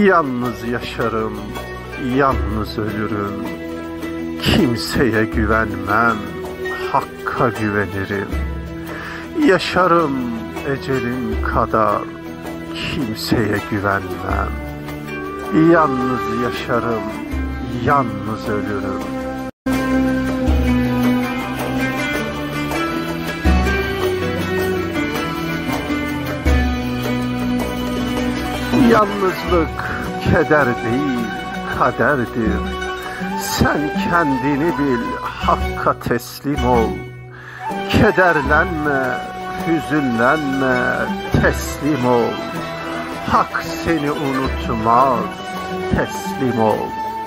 Yalnız yaşarım, yalnız ölürüm. Kimseye güvenmem, Hakk'a güvenirim. Yaşarım ecelim kadar, kimseye güvenmem. Yalnız yaşarım, yalnız ölürüm. Yalnızlık keder değil, kaderdir. Sen kendini bil, Hakk'a teslim ol. Kederlenme, hüzünlenme, teslim ol. Hak seni unutmaz, teslim ol.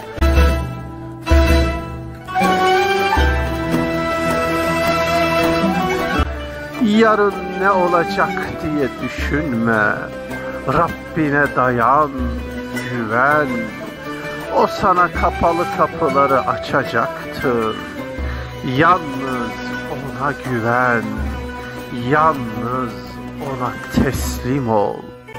Yarın ne olacak diye düşünme. Rabbine dayan, güven. O sana kapalı kapıları açacaktır. Yalnız ona güven. Yalnız ona teslim ol.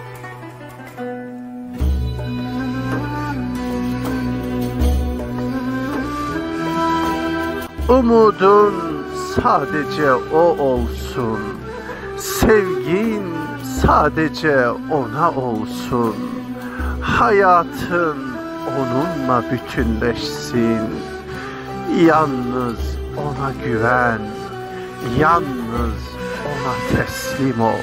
Umudun sadece o olsun. Sevgin sadece ona olsun. Hayatın onunla bütünleşsin. Yalnız ona güven. Yalnız ona teslim ol.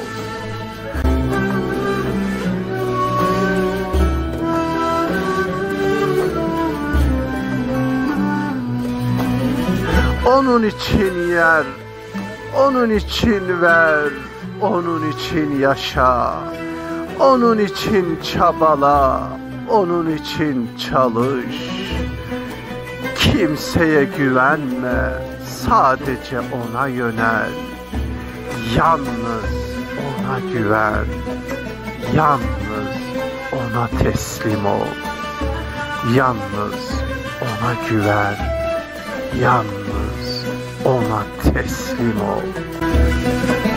Onun için yer, onun için ver, onun için yaşa, onun için çabala, onun için çalış. Kimseye güvenme, sadece ona yönel. Yalnız ona güven, yalnız ona teslim ol. Yalnız ona güven, yalnız ona teslim ol.